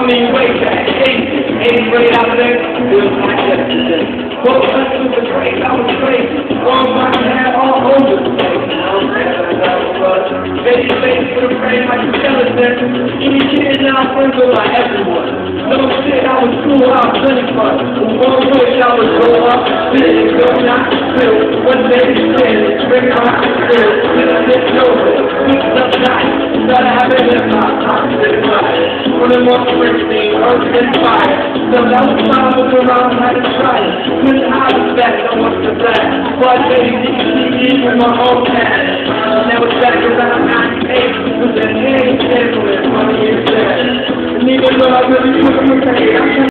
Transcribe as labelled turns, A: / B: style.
A: way back, 8th grade out there, it was my yesterday. Both countries were great, I was great. One body had all over the place. Baby face for the frame like a skeleton. Any kid now friends with like everyone. No shit, I was cool, I was plenty fun. One wish I was grow up, this go not still. One day it's dead, bring my still. Then I didn't know it, mixed up night. Started having hip hop, toxic life. One of my friends thing, earth and fire. So that was time I was around, had to try it. Couldn't hide the fact I was the black. But baby, you in my own past. Never back around 98, was a hand gentleman, 20 years there. And even though I really couldn't pay,